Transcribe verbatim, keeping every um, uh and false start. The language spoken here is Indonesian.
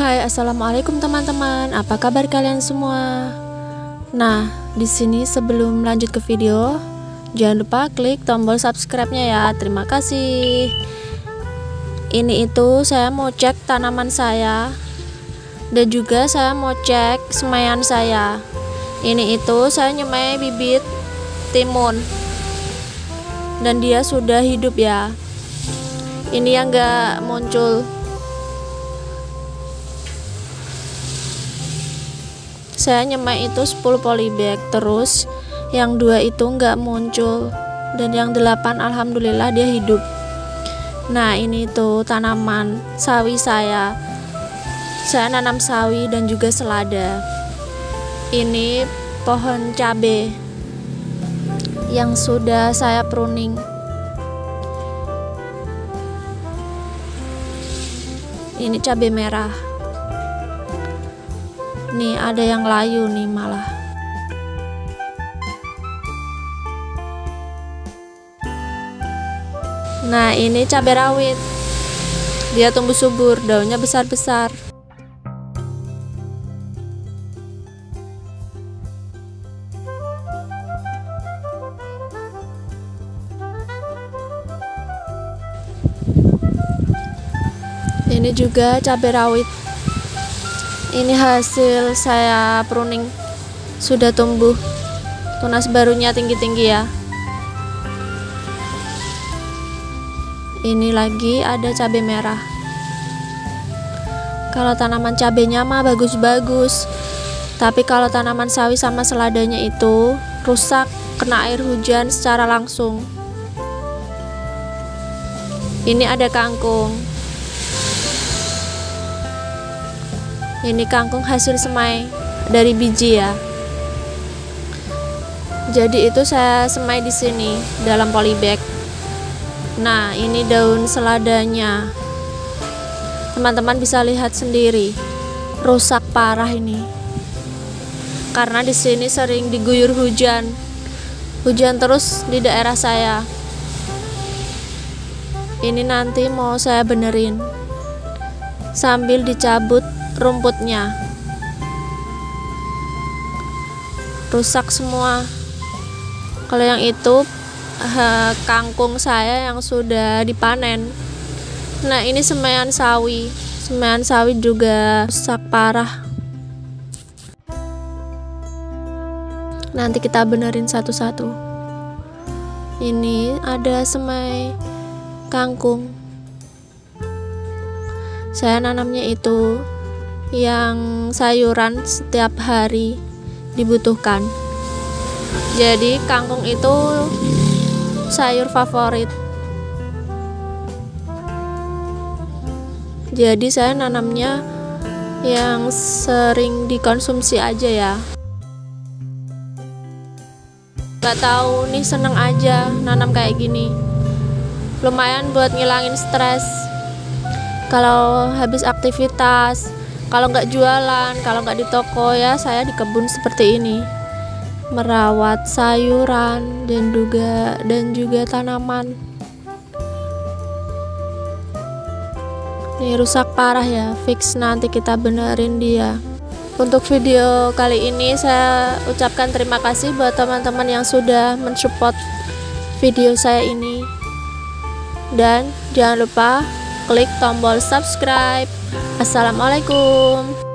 Hai, assalamualaikum teman-teman. Apa kabar kalian semua? Nah, di sini sebelum lanjut ke video, jangan lupa klik tombol subscribe-nya ya. Terima kasih. Ini itu saya mau cek tanaman saya, dan juga saya mau cek semaian saya. Ini itu saya nyemai bibit timun, dan dia sudah hidup ya. Ini yang gak muncul. Saya nyemai itu sepuluh polybag, terus yang dua itu nggak muncul, dan yang delapan alhamdulillah dia hidup. Nah, ini tuh tanaman sawi saya. Saya nanam sawi dan juga selada. Ini pohon cabai yang sudah saya pruning. Ini cabai merah. Nih ada yang layu nih malah. Nah, ini cabai rawit. Dia tumbuh subur, daunnya besar-besar. Ini juga cabai rawit. Ini hasil saya pruning, sudah tumbuh. Tunas barunya tinggi-tinggi ya. Ini lagi ada cabai merah. Kalau tanaman cabainya mah bagus-bagus, tapi kalau tanaman sawi sama seladanya itu rusak kena air hujan secara langsung. Ini ada kangkung. Ini kangkung hasil semai dari biji ya. Jadi itu saya semai di sini dalam polybag. Nah, ini daun seladanya. Teman-teman bisa lihat sendiri, rusak parah ini. Karena di sini sering diguyur hujan. Hujan terus di daerah saya. Ini nanti mau saya benerin sambil dicabut rumputnya. Rusak semua. Kalau yang itu eh, kangkung saya yang sudah dipanen. Nah, ini semaian sawi. Semaian sawi juga rusak parah. Nanti kita benerin satu-satu. Ini ada semai kangkung. Saya nanamnya itu yang sayuran setiap hari dibutuhkan. Jadi kangkung itu sayur favorit. Jadi saya nanamnya yang sering dikonsumsi aja ya. Gak tahu nih, seneng aja nanam kayak gini. Lumayan buat ngilangin stres. Kalau habis aktivitas, kalau nggak jualan, kalau nggak di toko ya, saya di kebun seperti ini, merawat sayuran dan juga dan juga tanaman. Ini rusak parah ya, fix nanti kita benerin dia. Untuk video kali ini saya ucapkan terima kasih buat teman-teman yang sudah mensupport video saya ini, dan jangan lupa klik tombol subscribe. Assalamualaikum.